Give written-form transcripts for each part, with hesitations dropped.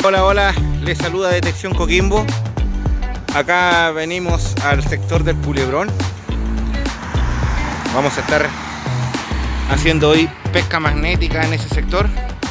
Hola, hola, les saluda Detección Coquimbo. Acá venimos al sector del Culebrón. Vamos a estar haciendo hoy pesca magnética en ese sector.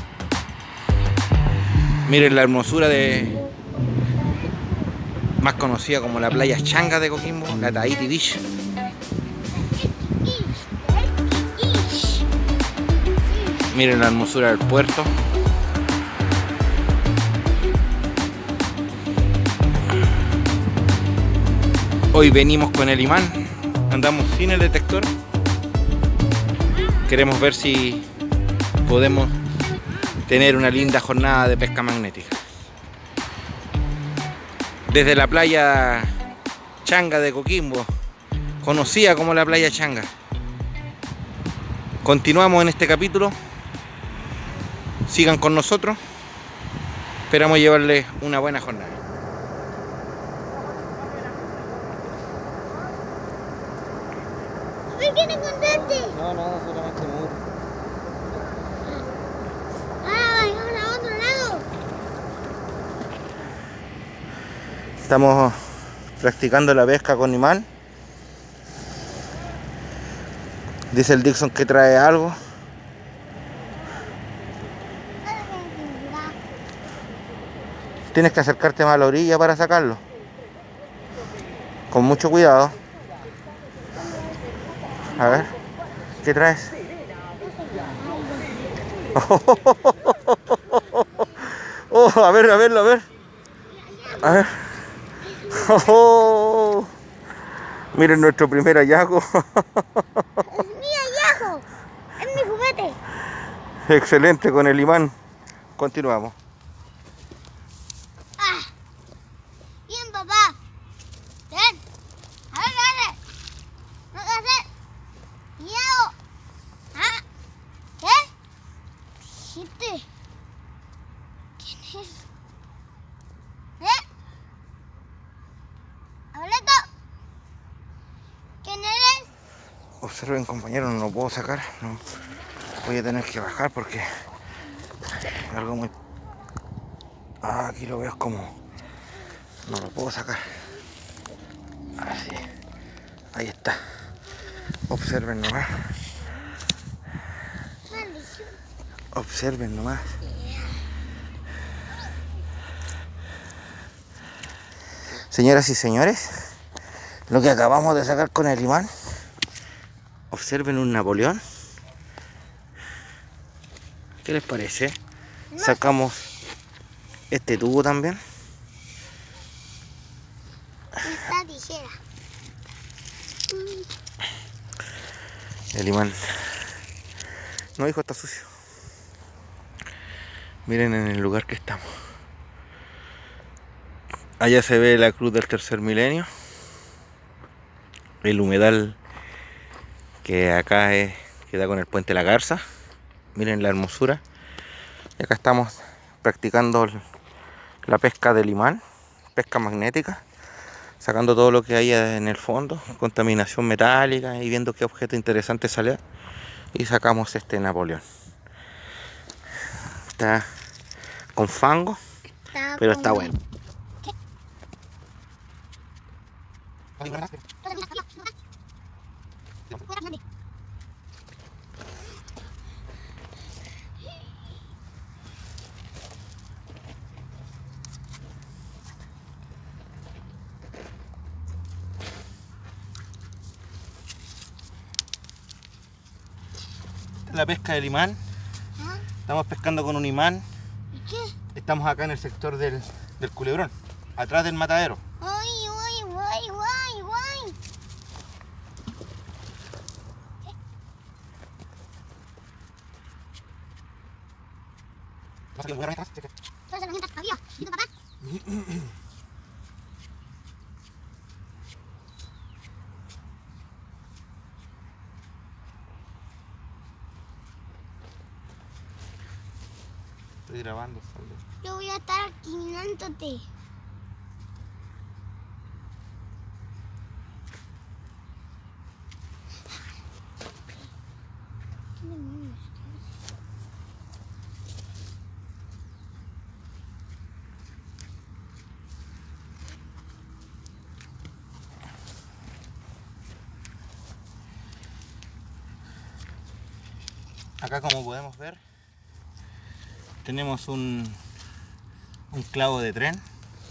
Miren la hermosura más conocida como la playa Changa de Coquimbo, la Tahiti Beach. Miren la hermosura del puerto. Hoy venimos con el imán, andamos sin el detector. Queremos ver si podemos tener una linda jornada de pesca magnética. Desde la playa Changa de Coquimbo, conocida como la playa Changa. Continuamos en este capítulo. Sigan con nosotros. Esperamos llevarles una buena jornada. ¿Quién encontraste? No, solamente muro. Vamos a otro lado. Estamos practicando la pesca con imán. Dice el Dixon que trae algo. Tienes que acercarte más a la orilla para sacarlo. Con mucho cuidado. A ver, ¿qué traes? Oh, a ver. A ver. Oh, miren nuestro primer hallazgo. Es mi hallazgo. Es mi juguete. Excelente con el imán. Continuamos. Bien, papá. Ven. A ver, dale. No te haces. Miedo. ¿Qué? Dijiste. ¿Quién es? Abuelito. ¿Quién eres? Observen, compañeros, no lo puedo sacar. No. Voy a tener que bajar porque algo muy... aquí lo veo como... No lo puedo sacar. Así. Ahí está. Observen nomás. Maldición. Observen nomás. Señoras y señores, lo que acabamos de sacar con el imán. Observen un Napoleón. ¿Qué les parece? No. Sacamos este tubo también. Esta tijera. El imán. No, hijo, está sucio. Miren en el lugar que estamos. Allá se ve la cruz del tercer milenio. El humedal que acá queda con el puente La Garza. Miren la hermosura. Y acá estamos practicando la pesca del imán, pesca magnética, sacando todo lo que hay en el fondo, contaminación metálica y viendo qué objeto interesante sale. Y sacamos este Napoleón. Está con fango, pero está bueno. La pesca del imán. Estamos pescando con un imán. ¿Y qué? Estamos acá en el sector del Culebrón, atrás del matadero. Guay. Estoy grabando, salve. Yo voy a estar guiándote. ¿Qué demonios? Acá, como podemos ver, tenemos un clavo de tren.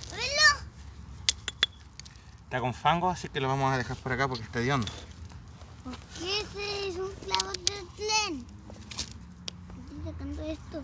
Está con fango, así que lo vamos a dejar por acá porque está hediondo. ¿Por qué ese es un clavo de tren? Estoy sacando esto.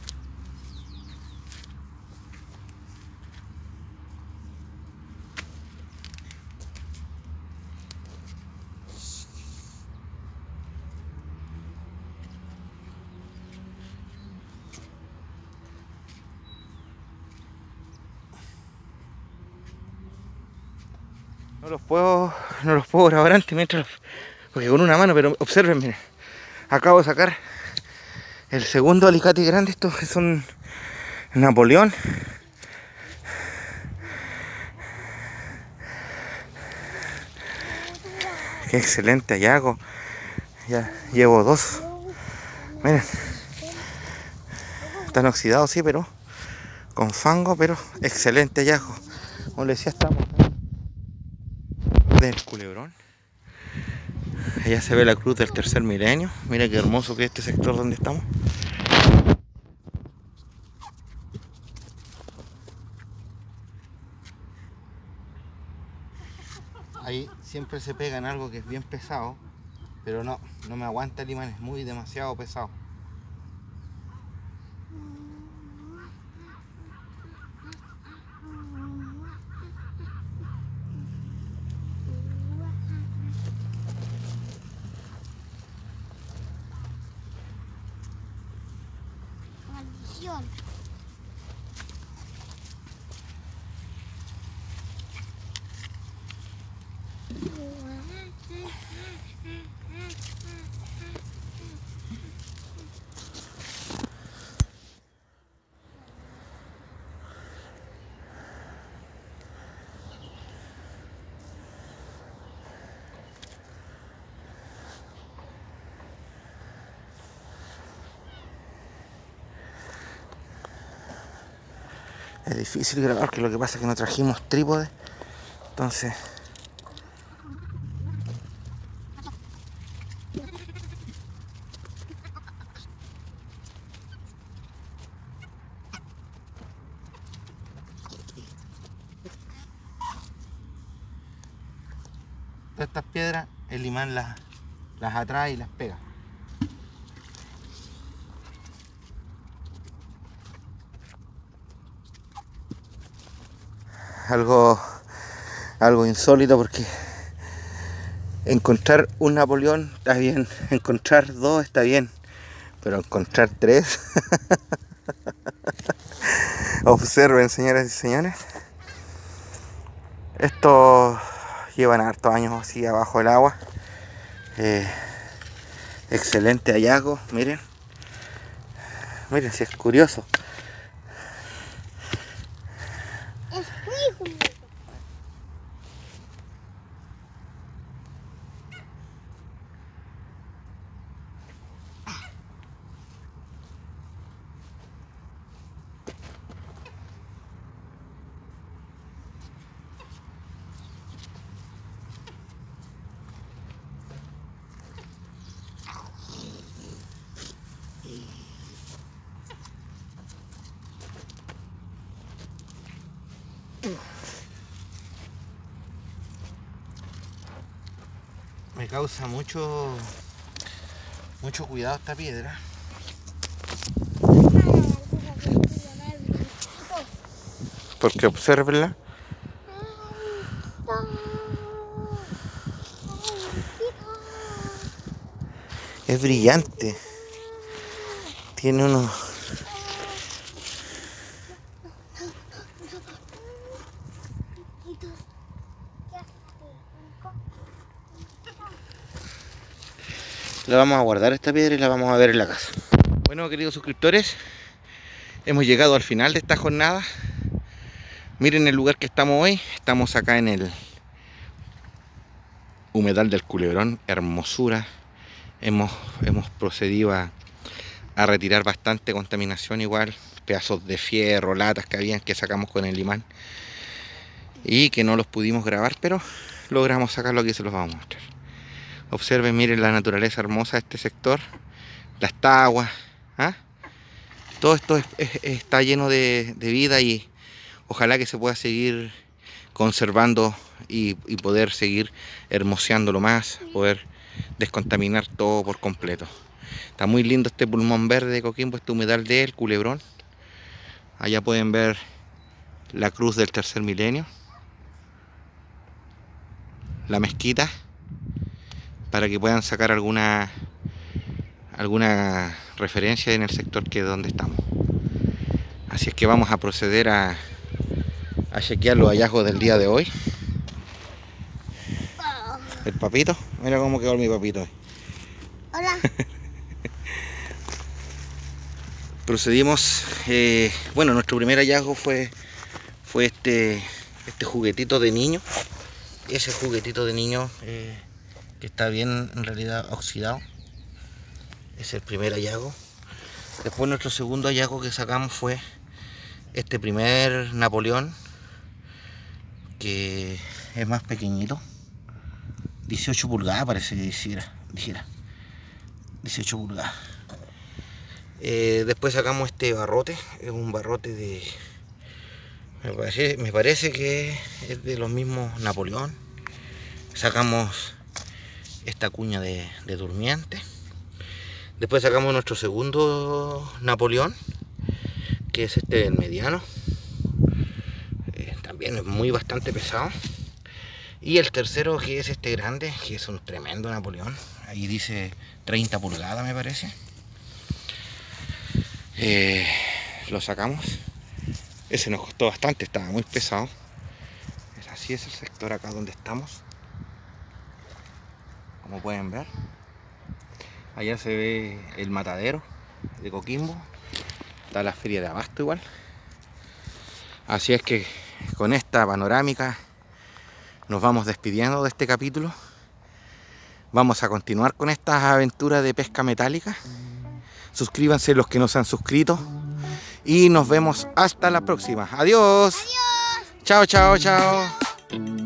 No los puedo grabar antes mientras, porque con una mano, pero observen, miren, acabo de sacar el segundo alicate grande. Estos que son Napoleón. Qué excelente hallazgo. Ya llevo dos. Miren, están oxidados, sí, pero con fango, pero excelente hallazgo. Como les decía, estamos del Culebrón. Allá se ve la cruz del tercer milenio. Mira qué hermoso que es este sector donde estamos. Ahí siempre se pega en algo que es bien pesado, pero no me aguanta el imán, es demasiado pesado. Maldición. Es difícil grabar, que lo que pasa es que no trajimos trípode, entonces todas estas piedras el imán las atrae y las pega. Algo insólito, porque encontrar un Napoleón está bien, encontrar dos está bien, pero encontrar tres. Observen, señoras y señores, estos llevan hartos años así abajo del agua. Excelente hallazgo, miren si es curioso. Es muy curioso. Me causa mucho cuidado esta piedra, porque observenla. Es brillante, tiene unos... La vamos a guardar esta piedra y la vamos a ver en la casa. Bueno, queridos suscriptores, hemos llegado al final de esta jornada. Miren el lugar que estamos hoy. Estamos acá en el humedal del Culebrón, hermosura. Hemos procedido a retirar bastante contaminación, igual pedazos de fierro, latas que habían, que sacamos con el imán y que no los pudimos grabar, pero logramos sacarlo. Aquí se los vamos a mostrar. Observen, miren la naturaleza hermosa de este sector. las taguas, ¿ah? Todo esto está lleno de vida y ojalá que se pueda seguir conservando y poder seguir hermoseándolo más, poder descontaminar todo por completo. Está muy lindo este pulmón verde de Coquimbo, este humedal del Culebrón. Allá pueden ver la cruz del tercer milenio, la mezquita, para que puedan sacar alguna referencia en el sector que es donde estamos. Así es que vamos a proceder a chequear los hallazgos del día de hoy. El papito, mira cómo quedó mi papito. Hola. Procedimos, bueno, nuestro primer hallazgo fue este juguetito de niño. Ese juguetito de niño que está bien en realidad oxidado. Es el primer hallazgo. Después nuestro segundo hallazgo que sacamos fue este primer Napoleón, que es más pequeñito. 18 pulgadas parece que dijera. 18 pulgadas. Después sacamos este barrote. Es un barrote de... Me parece que es de los mismos Napoleón. Sacamos esta cuña de durmiente. Después sacamos nuestro segundo Napoleón, que es este del mediano. También es bastante pesado. Y el tercero, que es este grande, que es un tremendo Napoleón. Ahí dice 30 pulgadas me parece. Lo sacamos. Ese nos costó bastante, estaba muy pesado. Así es el sector acá donde estamos. Como pueden ver. Allá se ve el matadero de Coquimbo. Está la feria de abasto igual. Así es que con esta panorámica nos vamos despidiendo de este capítulo. Vamos a continuar con estas aventuras de pesca metálica. Suscríbanse los que no se han suscrito. Y nos vemos hasta la próxima. Adiós. Adiós. Chao, chao, chao.